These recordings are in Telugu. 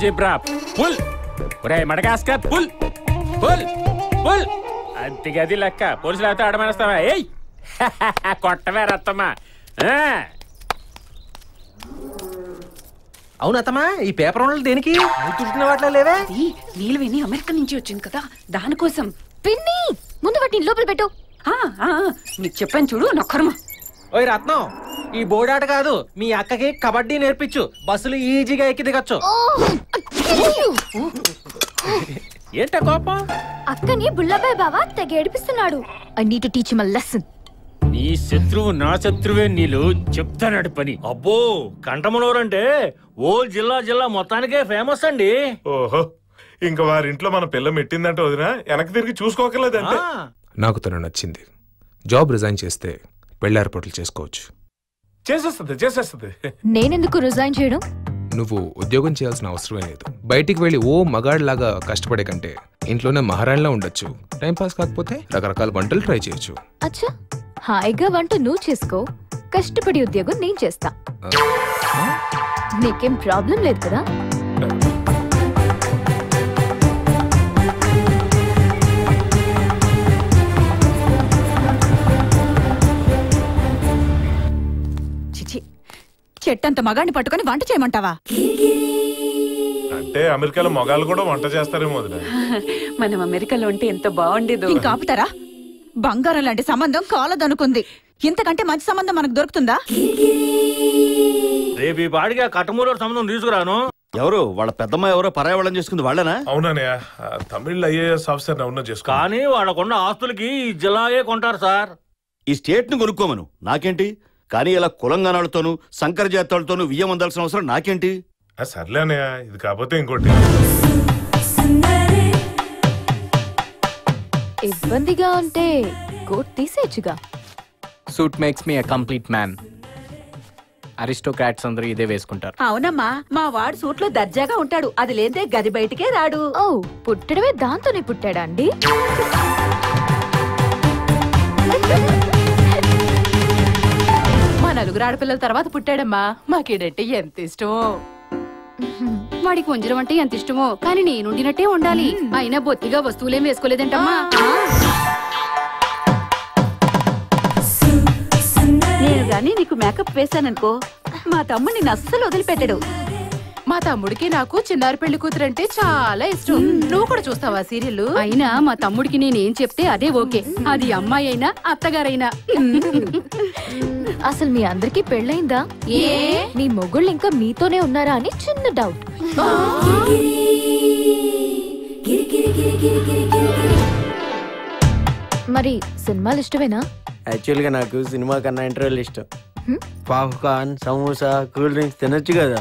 Algebra full. ఒరే మడగాస్కర్ పుల్ పుల్ పుల్. అంతేగది లెక్క. పోలీసులు అయితే ఆడమనేస్తావా? ఏయ్ కొట్టవే రత్తమ్మా. అవునత్తమ్మా, ఈ పేపర్ ఉండలు దేనికి? చూసిన వాటిలో లేవే. నీళ్ళు విని అమెరికా నుంచి వచ్చింది కదా, దానికోసం. పిన్ని ముందు వాటిని లోపల పెట్టు. నీకు చెప్పాను చూడు నొక్కరమా. ఓయ్ రత్నం, ఈ బోర్డాట కాదు, మీ అక్కకి కబడ్డీ నేర్పించు. బస్సులు ఈజీగా ఎక్కి దిగచ్చు. ఏంట కోపం? అక్కని బుల్లబాయ్ బావా తెగ ఏడిపిస్తున్నాడు. I need to teach him a lesson. నీ శత్రువు నా శత్రువే. నీళ్ళు చెప్తానాడు పని. అబ్బో, కంటమనూరంటే ఓ జిల్లా మొత్తానికే ఫేమస్ అండి. ఓహో, ఇంకా వారింట్లో మన పిల్ల మెట్టిందంటే వదినా వెనక్కి తిరిగి చూసుకోకర్లేదంటే. నాకు తను నచ్చింది. జాబ్ రిజైన్ చేస్తే పెళ్లి ఏర్పాట్లు చేసుకోవచ్చు. చేసేస్తుంది. నేనెందుకు రిజైన్ చేయడం? నువ్వు ఉద్యోగం చేయాల్సిన అవసరమే లేదు. బయటికి వెళ్ళి ఓ మగాడిలాగా కష్టపడే కంటే ఇంట్లోనే మహారాణిలా ఉండొచ్చు. టైంపాస్ కాకపోతే రకరకాల వంటలు ట్రై చేయొచ్చు. అచ్చా, హాయిగా వంట నువ్వు చేసుకో, కష్టపడి ఉద్యోగం నేను చేస్తా. నీకేం ప్రాబ్లం లేదు కదా? చెట్టంత మగాడిని పట్టుకుని వంట చేయమంటావా? అంటే అమెరికాలో మగాళ్ళు కూడా వంట చేస్తారేమో వదినా. మనం అమెరికాలో ఉంటే ఎంత బాగుండేదో. ఇంకా ఆపుతారా? బంగారం లాంటి సంబంధం కాలదనుకుంది. ఇంతకంటే మంచి సంబంధం మనకు దొరుకుతుందా? రేపు ఈ పాడిగా కట్టమూరు సంబంధం తీసుకురాను. ఎవరు వాళ్ళ పెద్దమ్మ? ఎవరో పరాయవాళ్ళం చేసుకుంది వాళ్ళనా? అవునన్నయ్య, తమిళ ఐఏఎస్ ఆఫీసర్ అవునా చేసుకో. కానీ వాళ్ళకున్న ఆస్తులకి ఈ జిల్లాయే కొంటారు సార్. ఈ స్టేట్ ని కొనుక్కోమను, నాకేంటి? కానీ ఇలా కులంగానాలతోనూ సంకర జాతాలతోనూ వియ్యం అందాల్సిన అవసరం నాకేంటి? సర్లే అన్నయ్య, ఇది కాకపోతే ఇంకోటి. ఇబ్బందిగా ఉంటే కోట్ తీసేయచ్చుగా. Suit makes me a complete man. Aristocrats అందరూ ఇదే వేసుకుంటారు. అవునమ్మా, మా వాడు సూట్లో దర్జాగా ఉంటాడు. అది లేదే గది బయటికే రాడు. ఓ, పుట్టడమే దాంతోనే పుట్టాడా అండి? మా నలుగురు ఆడపిల్లల తర్వాత పుట్టాడమ్మా. మాకేడంటే ఎంత ఇష్టమో. వాడికి వంజరం అంటే ఎంత ఇష్టమో, కానీ నేనుండినట్టే ఉండాలి. అయినా బొత్తిగా వస్తువులేం వేసుకోలేదంటమ్మా. నేను గాని నీకు మేకప్ వేశాననుకో, మా తమ్ముడు నిన్ను అస్సలు వదిలిపెట్టాడు. మా తమ్ముడికి నాకు చిన్నారి పెళ్లి కూతురు అంటే చాలా ఇష్టం. నువ్వు కూడా చూస్తావా సీరియల్? అయినా మా తమ్ముడికి నేనేం చెప్తే అదే ఓకే. అది అమ్మాయి అయినా అత్తగారైనా. అసలు మీ అందరికి పెళ్ళైందా? మీ మొగుళ్ళు ఇంకా మీతోనే ఉన్నారా అని చిన్న డౌట్. మరి సినిమాలు ఇష్టమేనా? యాక్చువల్ గా నాకు సినిమా కన్నా ఇంటర్వెల్ ఇష్టం. పాప్కార్న్, సమోసా, కూల్ డ్రింక్స్ తినొచ్చు కదా.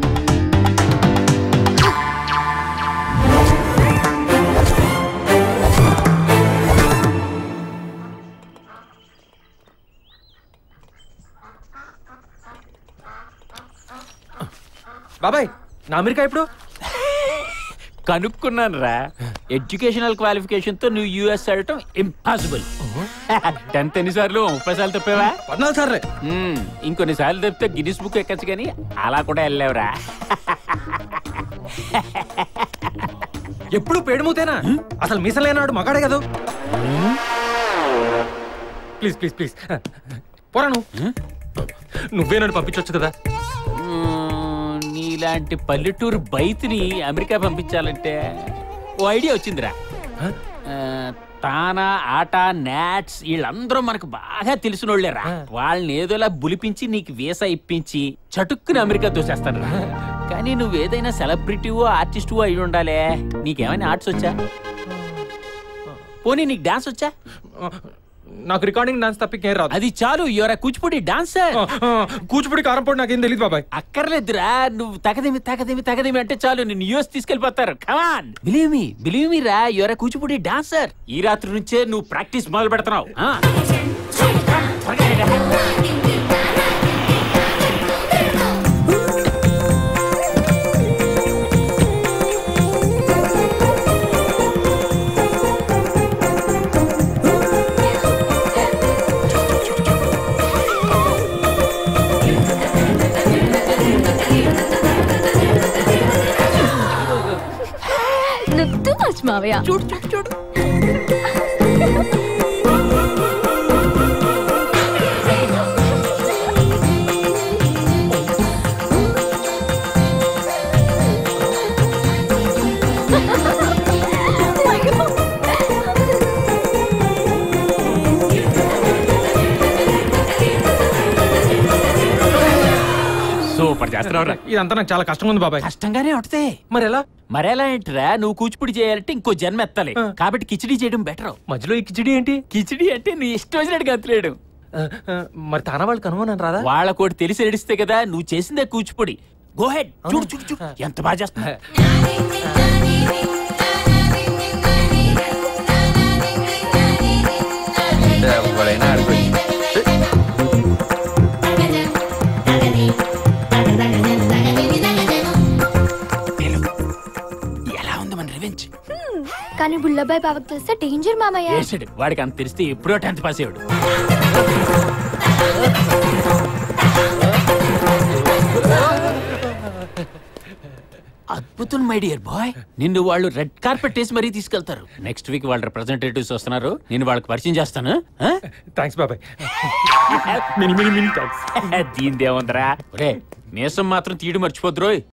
బాబాయ్, నా అమెరికా ఇప్పుడు కనుక్కున్నాను రా. ఎడ్యుకేషనల్ క్వాలిఫికేషన్ తో నువ్వు యూఎస్ వెళ్ళటం ఇంపాసిబుల్. 10th ఎన్నిసార్లు? 30 సార్లు తప్పేవా? 14 సార్లు. ఇంకొన్ని సార్లు తప్పితే గిన్నిస్ బుక్ ఎక్కచ్చు, కానీ అలా కూడా వెళ్ళావురా. ఎప్పుడు పేడుమూతేనా? అసలు మీసలేనాడు మగాడే కదా. ప్లీజ్ ప్లీజ్ ప్లీజ్ పోరా. నువ్వే నన్ను పంపించవచ్చు కదా. నీలాంటి పల్లెటూరు బయటిని అమెరికా పంపించాలంటే ఓ ఐడియా వచ్చిందిరా. తానా, ఆటా, నాట్స్ వీళ్ళందరూ మనకు బాగా తెలిసిన వాళ్ళేరా. వాళ్ళని ఏదోలా బులిపించి నీకు వీసా ఇప్పించి చటుక్కుని అమెరికా తోసేస్తాను రా. కానీ నువ్వేదైనా సెలబ్రిటీవో ఆర్టిస్టువో అయి ఉండాలే. నీకేమైనా ఆర్ట్స్ వచ్చా? పోనీ నీకు డాన్స్ వచ్చా? నాకు రికార్డింగ్ డాన్స్ తప్పికేం రాదు. అది చాలు, యువర్ కూచిపూడి డాన్సర్. కూచిపూడి కారంపొడి నాకేం తెలియదు బాబాయ్. అక్కర్లేదురా, నువ్వు తగదేమి అంటే చాలు, నిన్ను యూఎస్ తీసుకెళ్ళిపోతారు. కమాన్, బిలీవ్ మీ రా, యువర్ కూచిపూడి డాన్సర్. ఈ రాత్రి నుంచే నువ్వు ప్రాక్టీస్ మొదలు పెడుతున్నావు. మావయ్య. చూడు చూడు చూడు. సూపర్ చేస్తున్నావురా. ఇదంతా నాకు చాలా కష్టంగా ఉంది బాబాయ్. కష్టంగానే ఉంటది. మరి ఎలా? మరెలా ఏంటిరా, నువ్వు కూచిపూడి చేయాలంటే ఇంకో జన్మ ఎత్తాలి. కాబట్టి కిచిడి చేయడం బెటర్. మధ్యలో ఈ కిచిడి ఏంటి? కిచిడి అంటే నీ ఇష్టం వచ్చినట్టు గంతులేడు. మరి తానా వాళ్ళు కనుగొన్నాను రాదా? వాళ్ళ కూడా తెలిసి ఏడిస్తే కదా, నువ్వు చేసిందే కూచిపూడి. Go head. చూడు చూడు చూడు ఎంత బాగా చేస్తున్నా. ఎలా ఉంది మన రివెంజ్? కానీ బుల్లబాయ్ బావకు తెలిస్తే డేంజర్ మామయ్య. వేసాడు. వాడికి అంత తెలిస్తే ఎప్పుడో 10th పాస్ అయ్యాడు. అద్భుతం మై డియర్ బాయ్. నిన్ను వాళ్ళు రెడ్ కార్పెట్ వేసి మరీ తీసుకెళ్తారు. నెక్స్ట్ వీక్ వాళ్ళ రిప్రజెంటేటివ్స్ వస్తున్నారు. నేను వాళ్ళకి పరిచయం చేస్తాను. థ్యాంక్స్ బాబాయ్. దీనిదేముందరా. మీసం మాత్రం తీయడం మర్చిపోద్దు రోయ్.